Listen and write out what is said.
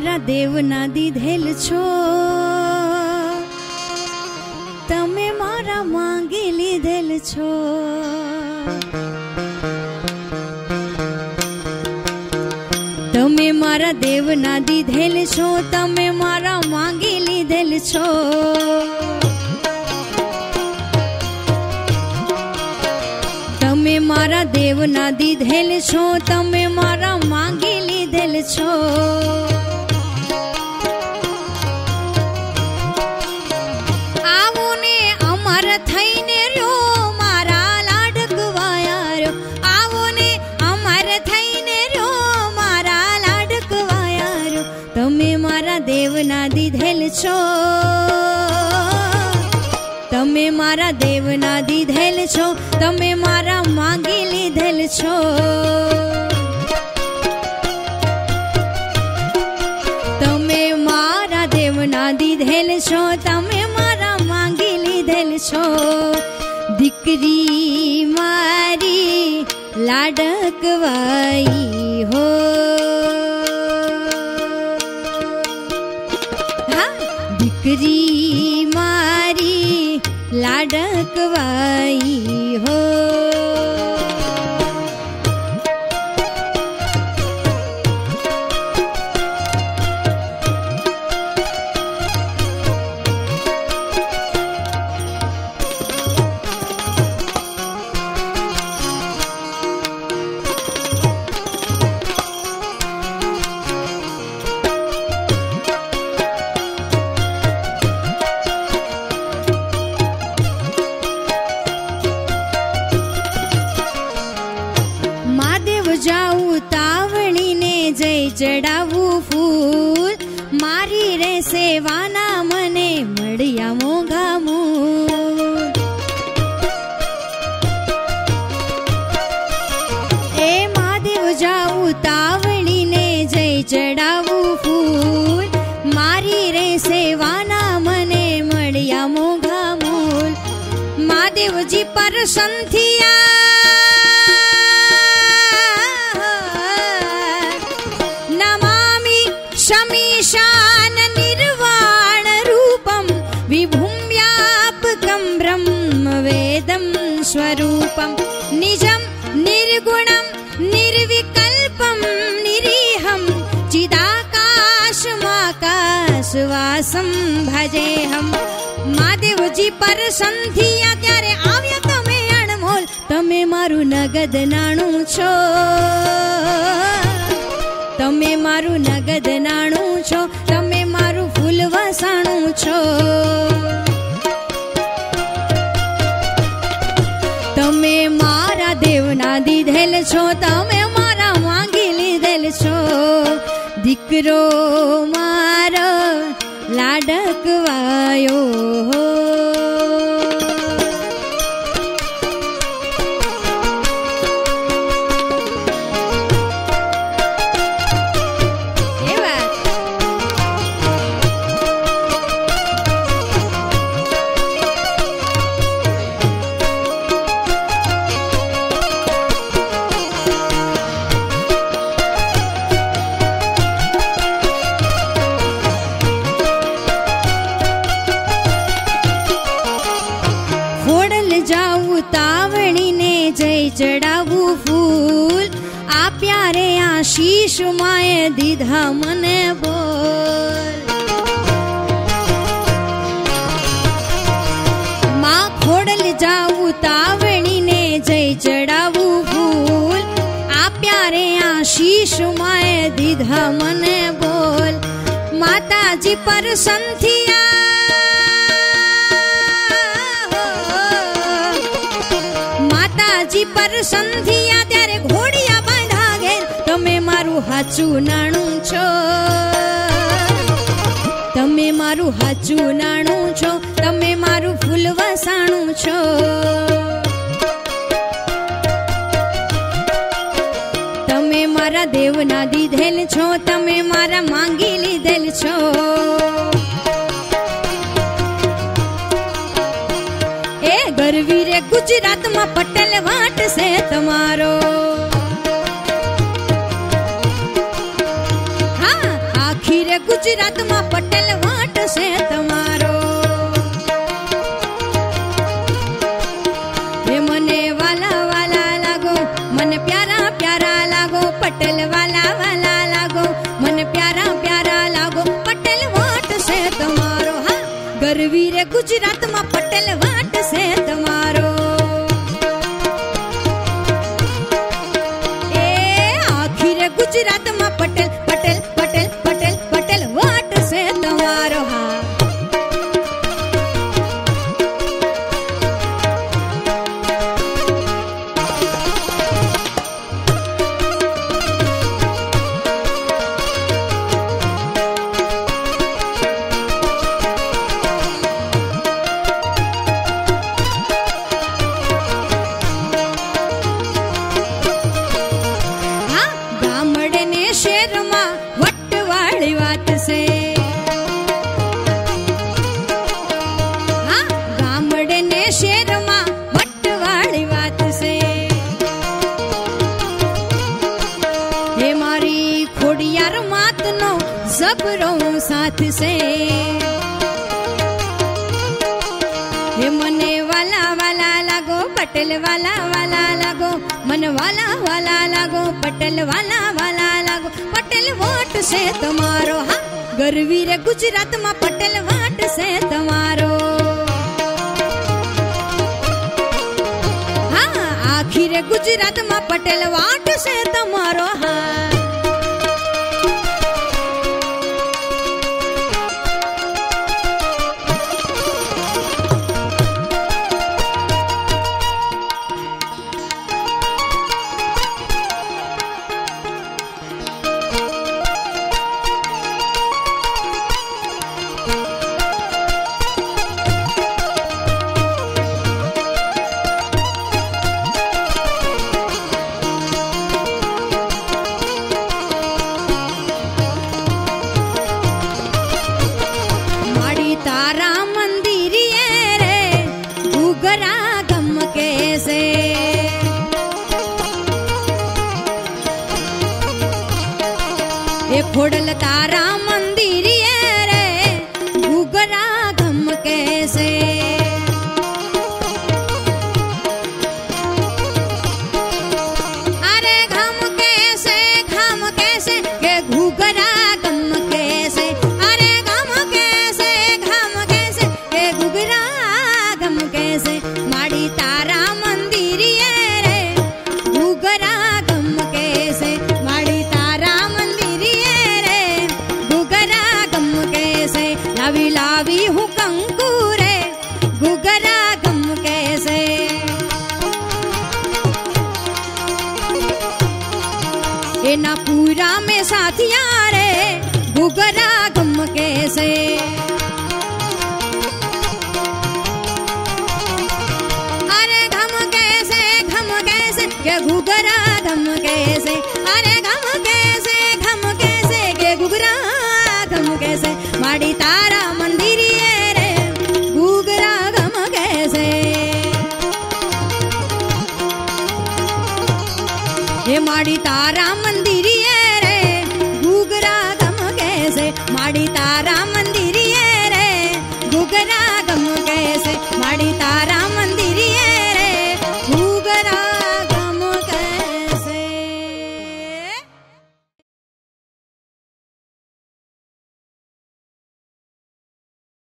मारा देवना दीधेल छो, तमे मारा मांगी लीधेल छो। तमे मारा देवना दीधेल छो, तमे मारा मांगी लीधेल छो। तमे मारा देवना दीधेल छो, तमे मारा मांगी लीधेल छो। आवो ने अमर थईने रो मारा लाडकवाया रो। आवो ने अमर थईने रो मारा लाडकवाया रो। तमे मारा देवना दीधेल छो, तमे मारा देवना दीधेल छो, तमे मारा मांगी लीधेल छो। तमे मारा देवना दीधेल छो, तमे मारा मांगी लीधेल छो। दीकरी मारी लाडकवाई हो, हाँ दीकरी मारी लाडकवाई हो। जाऊ तावणी ने जय चढ़ावू फूल, मारी रे सेवाना मने मड़िया मोगा मूल। ए महादेव जाऊ तावणी ने जय चढ़ावू फूल, मारी रे सेवाना मने मड़िया मोगा मूल। महादेव जी पर संथिया शमीशान निर्वाण रूपम, विभुं व्यापकं ब्रह्म वेदं स्वरूपम। निजं निर्गुणं निर्विकल्पं निरीहं, चिदाकाशमाकाशवासं भजेहं। महादेव जी पर संधिया त्यारे આવ્યા તમે અણમોલ, તમે મારું નગદ નાણું છો। तमे मारू नगद नाणु छो, तमे मारू फूल वसाणु छो। तमे मारा देवना दीधेल छो, तमे मारा मांगी लीधेल छो। दीकरो मारो लाडकवायो हो। तावणी ने जय चढ़ावू फूल, आ प्यारे आशीष माए दीधा मने बोल। माँ खोड़ल जाऊ तावणी ने जय चढ़ावू फूल, आ प्यारे आशीष माए दीधा मने बोल। माता जी पर संथिया जी पर संधिया त्यारे घोड़िया बांधा घेर, तमे मारू हाचू नाणु छो। तमे मारू हाचू नाणु छो, तमे मारू फूल वसाणु छो। तमे मारा देवना दीधेल छो, तमे मारा मांगी लीधेल छो। ए गरवी रे गुजरात में पटेल वाट से तमारो, हाँ आखी आखिर गुजरात में पटेल वाट से तमारो ये मने वाला वाला लागो मन प्यारा प्यारा लागो पटेल वाला वाला लागो मन प्यारा प्यारा लागो पटेल वाट से तमारो हाँ गरवीर गुजरात में पटेल वाट से तमारो गुजरात में पटेल पटेल पटेल पटेल पटेल वाट से तमारो हाँ शेर मा वट वाली बात से हाँ गामड़े ने शेर मा वट वाली बात से हे मारी खोड़ियार मात नो जबरो साथ से हे मने वाला वाला लागो पटेल वाला वाला लागो मन वाला वाला लागो पटेल वाला वाला लागो पटेल वाट से तमारो हाँ गरवीर गुजरात में पटेल वाट से तमारो हाँ आखिर गुजरात में पटेल वाट से तमारो हाँ तारा मंदिर ये रे घुघरा गम कैसे ये खोड़ल तारा मंदिर ये रे घुघरा गम कैसे अरे घम कैसे के घुघरा गम कैसे माड़ी तारा मंदिर ये रे घुघरा गम कैसे माड़ी तारा मंदिर ये रे घुघरा गम कैसे लावी लावी हूँ कंकु रे घुघरा गम कैसे ये ना पूरा में साथिया रे घुघरा गम कैसे के घुघरा गम कैसे अरे घम कैसे के घुघरा गम कैसे माड़ी तारा मंदिर ये रे घुघरा गम कैसे ये माड़ी तारा मंदिर ये रे घुघरा गम कैसे माड़ी तारा